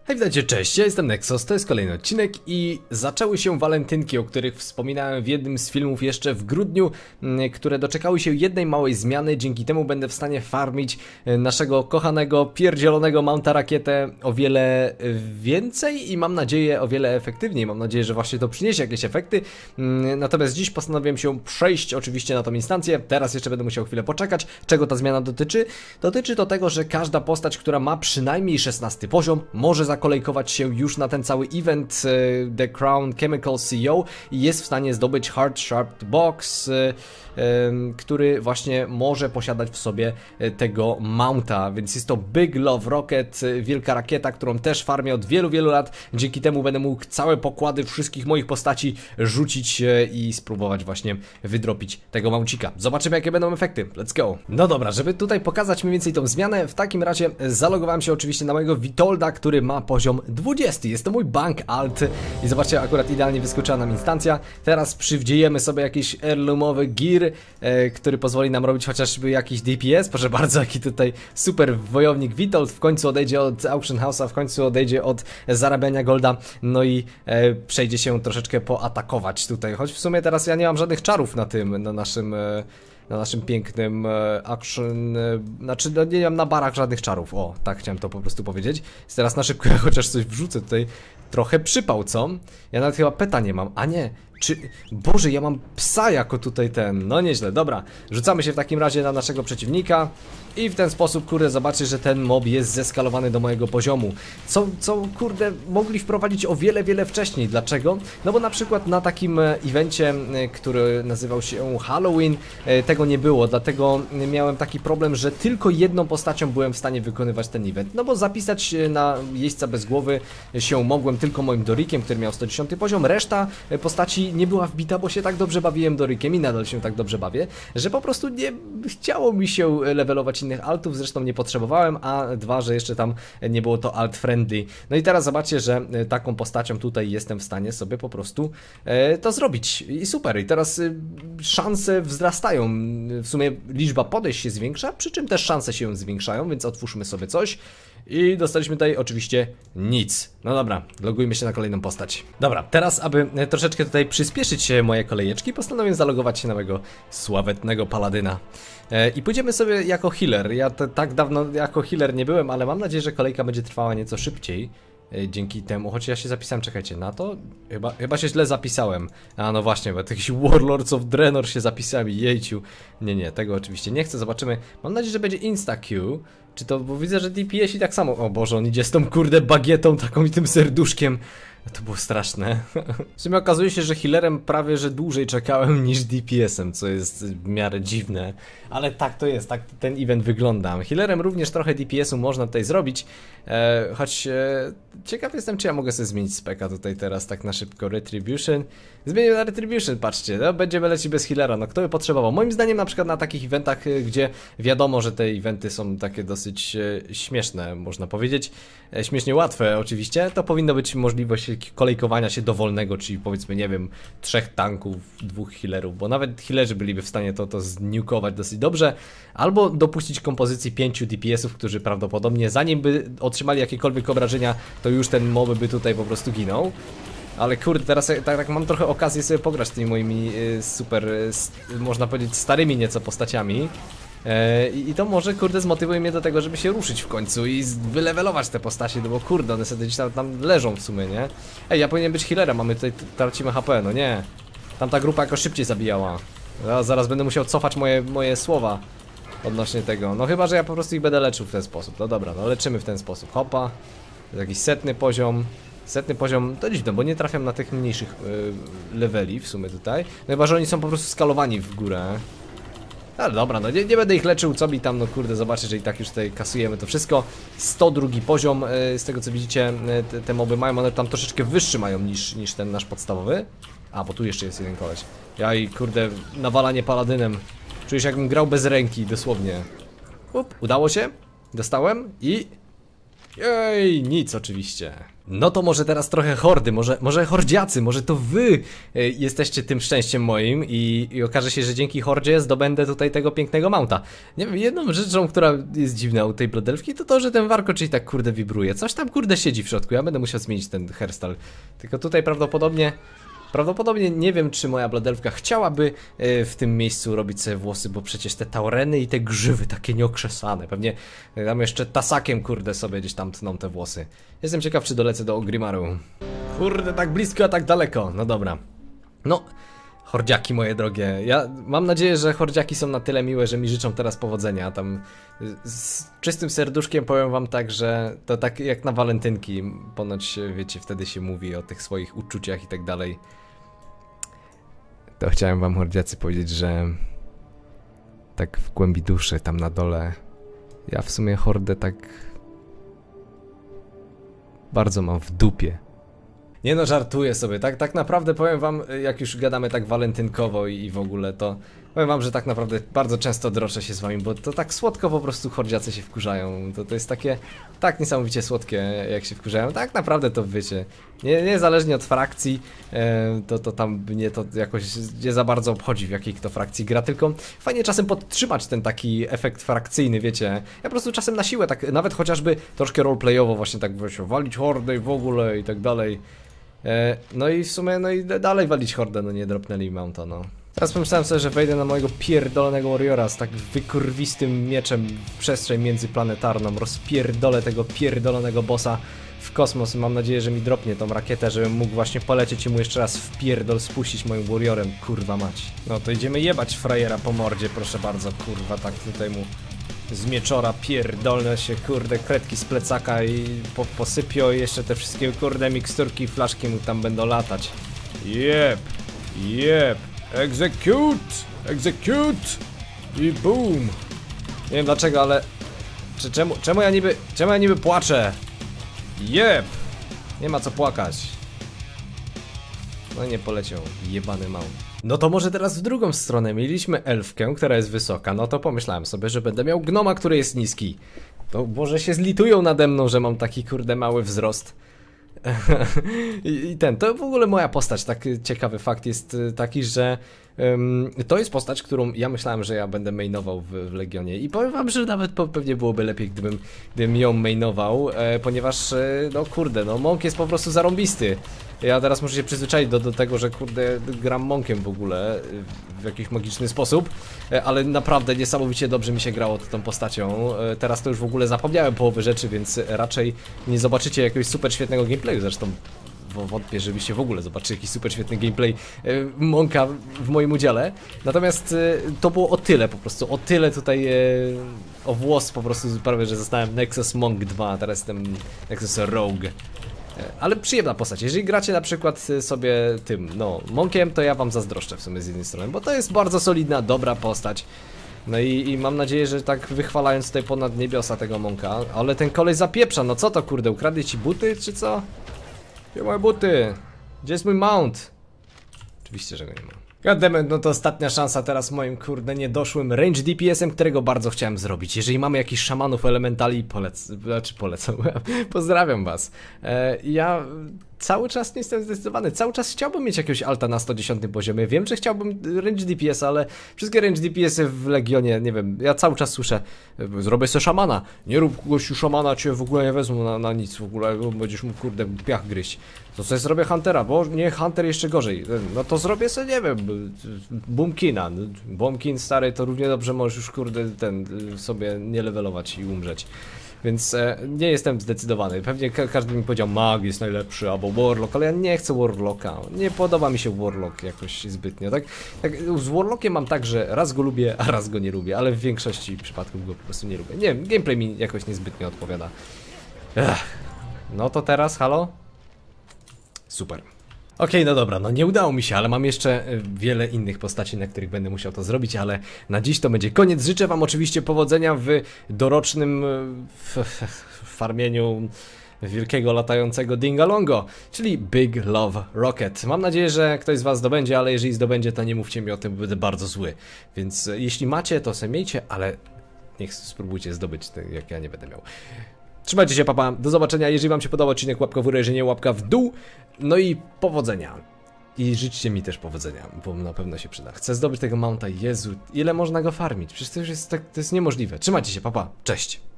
Hej, witajcie, cześć, ja jestem Nexus, to jest kolejny odcinek i zaczęły się walentynki, o których wspominałem w jednym z filmów jeszcze w grudniu, które doczekały się jednej małej zmiany, dzięki temu będę w stanie farmić naszego kochanego, pierdzielonego Mounta Rakietę o wiele więcej i mam nadzieję o wiele efektywniej, mam nadzieję, że właśnie to przyniesie jakieś efekty. Natomiast dziś postanowiłem się przejść oczywiście na tą instancję, teraz jeszcze będę musiał chwilę poczekać. Czego ta zmiana dotyczy? Dotyczy to tego, że każda postać, która ma przynajmniej 16 poziom, może zakolejkować się już na ten cały event The Crown Chemical CEO i jest w stanie zdobyć Hard Sharp Box, który właśnie może posiadać w sobie tego mounta, więc jest to Big Love Rocket, wielka rakieta, którą też farmię od wielu lat. Dzięki temu będę mógł całe pokłady wszystkich moich postaci rzucić i spróbować właśnie wydropić tego mauncika. Zobaczymy, jakie będą efekty. Let's go! No dobra, żeby tutaj pokazać mniej więcej tą zmianę, w takim razie zalogowałem się oczywiście na mojego Witolda, który ma poziom 20. Jest to mój bank alt i zobaczcie, akurat idealnie wyskoczyła nam instancja. Teraz przywdziejemy sobie jakiś heirloomowy gear, który pozwoli nam robić chociażby jakiś DPS. Proszę bardzo, jaki tutaj super wojownik Witold. W końcu odejdzie od Auction House'a, w końcu odejdzie od zarabiania golda, no i przejdzie się troszeczkę poatakować tutaj. Choć w sumie teraz ja nie mam żadnych czarów na tym, na naszym pięknym action, znaczy no, nie mam na barach żadnych czarów, o, tak chciałem to po prostu powiedzieć. Więc teraz na szybko ja chociaż coś wrzucę tutaj, trochę przypał, co? Ja nawet chyba peta nie mam, a nie, czy, Boże, ja mam psa jako tutaj ten, no nieźle, dobra. Rzucamy się w takim razie na naszego przeciwnika i w ten sposób, kurde, zobaczysz, że ten mob jest zeskalowany do mojego poziomu. Co kurde, mogli wprowadzić o wiele wcześniej. Dlaczego? No bo na przykład na takim evencie, który nazywał się Halloween, tego nie było, dlatego miałem taki problem, że tylko jedną postacią byłem w stanie wykonywać ten event. No bo zapisać na jeźdźca bez głowy się mogłem tylko moim Dorikiem, który miał 110 poziom, reszta postaci nie była wbita, bo się tak dobrze bawiłem Dorikiem i nadal się tak dobrze bawię, że po prostu nie chciało mi się levelować innych altów, zresztą nie potrzebowałem, a dwa, że jeszcze tam nie było to alt friendly. No i teraz zobaczcie, że taką postacią tutaj jestem w stanie sobie po prostu to zrobić i super. I teraz szanse wzrastają, w sumie liczba podejść się zwiększa, przy czym też szanse się zwiększają, więc otwórzmy sobie coś. I dostaliśmy tutaj oczywiście nic. No dobra, logujmy się na kolejną postać. Dobra, teraz aby troszeczkę tutaj przyspieszyć moje kolejeczki, postanowiłem zalogować się na mojego sławetnego paladyna. I pójdziemy sobie jako healer. Ja tak dawno jako healer nie byłem, ale mam nadzieję, że kolejka będzie trwała nieco szybciej. Dzięki temu, choć ja się zapisałem, czekajcie, na to? Chyba się źle zapisałem. A no właśnie, bo jakiś Warlords of Draenor się zapisałem i jejciu. Nie, tego oczywiście nie chcę, zobaczymy. Mam nadzieję, że będzie insta-Q. Czy to, bo widzę, że DPS i tak samo. O Boże, on idzie z tą kurde bagietą taką i tym serduszkiem. To było straszne. W sumie okazuje się, że healerem prawie że dłużej czekałem niż DPS-em, co jest w miarę dziwne. Ale tak to jest, tak ten event wygląda. Healerem również trochę DPS-u można tutaj zrobić. Choć ciekaw jestem, czy ja mogę sobie zmienić speka tutaj teraz tak na szybko. Retribution. Zmienię na Retribution, patrzcie, no, będziemy lecieć bez healera, no kto by potrzebował? Moim zdaniem na przykład na takich eventach, gdzie wiadomo, że te eventy są takie dosyć śmieszne, można powiedzieć, śmiesznie łatwe oczywiście, to powinno być możliwość kolejkowania się dowolnego, czyli powiedzmy, nie wiem, 3 tanków, 2 healerów, bo nawet healerzy byliby w stanie to zniukować dosyć dobrze, albo dopuścić kompozycji 5 DPS-ów, którzy prawdopodobnie zanim by otrzymali jakiekolwiek obrażenia, to już ten mob by tutaj po prostu ginął. Ale kurde, teraz tak mam trochę okazję sobie pograć z tymi moimi super, można powiedzieć, starymi nieco postaciami. I to może, kurde, zmotywuje mnie do tego, żeby się ruszyć w końcu i wylevelować te postacie, no bo kurde, one sobie gdzieś tam leżą w sumie, nie? Ej, ja powinien być healerem, a my tutaj tracimy HP, no nie. Tamta grupa jakoś szybciej zabijała. Ja zaraz będę musiał cofać moje słowa odnośnie tego. No chyba, że ja po prostu ich będę leczył w ten sposób. No dobra, no leczymy w ten sposób. Hopa. To jest jakiś setny poziom. Setny poziom to dziwne, bo nie trafiam na tych mniejszych leveli w sumie tutaj. No chyba, że oni są po prostu skalowani w górę. Ale dobra, no nie będę ich leczył, co mi tam, no kurde, zobaczcie, że i tak już tutaj kasujemy to wszystko. 102 poziom, z tego co widzicie, te moby mają, one tam troszeczkę wyższy mają niż ten nasz podstawowy. A, bo tu jeszcze jest jeden koleś. Ja i kurde, nawalanie paladynem. Czuję się, jakbym grał bez ręki, dosłownie. Udało się, dostałem i... Ej, nic oczywiście. No to może teraz trochę hordy, może hordziacy, może to wy jesteście tym szczęściem moim i okaże się, że dzięki hordzie zdobędę tutaj tego pięknego mounta. Nie wiem, jedną rzeczą, która jest dziwna u tej Blodelwki, to to, że ten warkocz tak kurde wibruje. Coś tam kurde siedzi w środku, ja będę musiał zmienić ten hairstyle. Tylko tutaj prawdopodobnie nie wiem, czy moja Blodelwka chciałaby w tym miejscu robić sobie włosy, bo przecież te taureny i te grzywy takie nieokrzesane. Pewnie tam jeszcze tasakiem, kurde, sobie gdzieś tam tną te włosy. Jestem ciekaw, czy dolecę do Ogrimaru. Kurde, tak blisko, a tak daleko. No dobra. No, hordziaki moje drogie. Ja mam nadzieję, że hordziaki są na tyle miłe, że mi życzą teraz powodzenia. Tam z czystym serduszkiem powiem wam tak, że to tak jak na walentynki. Ponoć, wiecie, wtedy się mówi o tych swoich uczuciach i tak dalej. To chciałem wam, hordziacy, powiedzieć, że tak w głębi duszy, tam na dole, ja w sumie hordę tak bardzo mam w dupie. Nie no, żartuję sobie, tak naprawdę powiem wam, jak już gadamy tak walentynkowo i w ogóle, to powiem wam, że tak naprawdę bardzo często droczę się z wami, bo to tak słodko po prostu hordziacy się wkurzają. To jest takie, tak niesamowicie słodkie, jak się wkurzają. Tak naprawdę to wiecie, niezależnie od frakcji, to tam mnie to jakoś nie za bardzo obchodzi, w jakiej kto frakcji gra, tylko fajnie czasem podtrzymać ten taki efekt frakcyjny, wiecie. Ja po prostu czasem na siłę, tak nawet chociażby troszkę roleplayowo właśnie tak wiecie, walić hordę i w ogóle i tak dalej. No i w sumie, no i dalej walić hordę, no nie dropnęli mounta, no. Teraz pomyślałem sobie, że wejdę na mojego pierdolonego warriora z tak wykurwistym mieczem w przestrzeń międzyplanetarną, rozpierdolę tego pierdolonego bossa w kosmos i mam nadzieję, że mi dropnie tą rakietę, żebym mógł właśnie polecieć i mu jeszcze raz w pierdol spuścić moim warriorem, kurwa mać. No to idziemy jebać frajera po mordzie, proszę bardzo, kurwa, tak tutaj mu z mieczora pierdolne się, kurde, kredki z plecaka i posypio i jeszcze te wszystkie, kurde, miksturki i flaszki mu tam będą latać. Jeb, jeb, execute i boom. Nie wiem dlaczego, ale czemu ja niby płaczę? Jeb, nie ma co płakać. No nie poleciał, jebany mał. No to może teraz w drugą stronę. Mieliśmy elfkę, która jest wysoka. No to pomyślałem sobie, że będę miał gnoma, który jest niski. To może się zlitują nade mną, że mam taki kurde mały wzrost. I to w ogóle moja postać, tak ciekawy fakt jest taki, że to jest postać, którą ja myślałem, że ja będę mainował w Legionie i powiem wam, że nawet pewnie byłoby lepiej, gdybym ją mainował, ponieważ no kurde, no Monk jest po prostu zarąbisty. Ja teraz muszę się przyzwyczaić do tego, że kurde gram Monkiem w ogóle w jakiś magiczny sposób, ale naprawdę niesamowicie dobrze mi się grało tą postacią. Teraz to już w ogóle zapomniałem połowy rzeczy, więc raczej nie zobaczycie jakiegoś super świetnego gameplayu, zresztą wątpię, żebyście w ogóle zobaczyli jakiś super świetny gameplay Monka w moim udziale. Natomiast to było o tyle po prostu, o tyle tutaj o włos po prostu prawie, że zostałem Nexus Monk 2, a teraz jestem Nexus Rogue. Ale przyjemna postać, jeżeli gracie na przykład sobie tym, no, Monkiem, to ja wam zazdroszczę w sumie z jednej strony, bo to jest bardzo solidna, dobra postać. No i mam nadzieję, że tak wychwalając tutaj ponad niebiosa tego Monka, ale ten kolej zapieprza, no co to kurde, ukradli ci buty, czy co? Gdzie moje buty? Gdzie jest mój mount? Oczywiście, że go nie ma. Goddammit, no to ostatnia szansa teraz moim kurde niedoszłym range DPS-em, którego bardzo chciałem zrobić. Jeżeli mamy jakichś szamanów elementali, polecam. Pozdrawiam was. Ja cały czas nie jestem zdecydowany. Cały czas chciałbym mieć jakiegoś alta na 110 poziomie. Wiem, że chciałbym range DPS, ale wszystkie range DPS-y w Legionie, nie wiem, ja cały czas słyszę, zrobię sobie szamana. Nie rób gościu szamana, cię w ogóle nie wezmą na nic, w ogóle będziesz mu kurde piach gryźć. To sobie zrobię Huntera, bo nie, Hunter jeszcze gorzej. No to zrobię sobie, nie wiem, Boomkina. Boomkin stary, to równie dobrze możesz już kurde sobie nie levelować i umrzeć. Więc nie jestem zdecydowany. Pewnie każdy mi powiedział, mag jest najlepszy, albo Warlock, ale ja nie chcę Warlocka. Nie podoba mi się Warlock jakoś zbytnio. Tak z Warlockiem mam tak, że raz go lubię, a raz go nie lubię, ale w większości przypadków go po prostu nie lubię. Nie wiem, gameplay mi jakoś niezbytnio odpowiada. No to teraz, halo? Super. Okej, no dobra, no nie udało mi się, ale mam jeszcze wiele innych postaci, na których będę musiał to zrobić, ale na dziś to będzie koniec. Życzę wam oczywiście powodzenia w dorocznym farmieniu wielkiego latającego Dingalongo, czyli Big Love Rocket. Mam nadzieję, że ktoś z was zdobędzie, ale jeżeli zdobędzie, to nie mówcie mi o tym, bo będę bardzo zły. Więc jeśli macie, to se miejcie, ale niech spróbujcie zdobyć, jak ja nie będę miał. Trzymajcie się, papa, do zobaczenia. Jeżeli wam się podobał odcinek, łapka w górę, jeżeli nie, łapka w dół. No i powodzenia. I życzcie mi też powodzenia, bo na pewno się przyda. Chcę zdobyć tego mounta, Jezu, ile można go farmić? Przecież to już jest, to jest niemożliwe. Trzymajcie się, papa, cześć.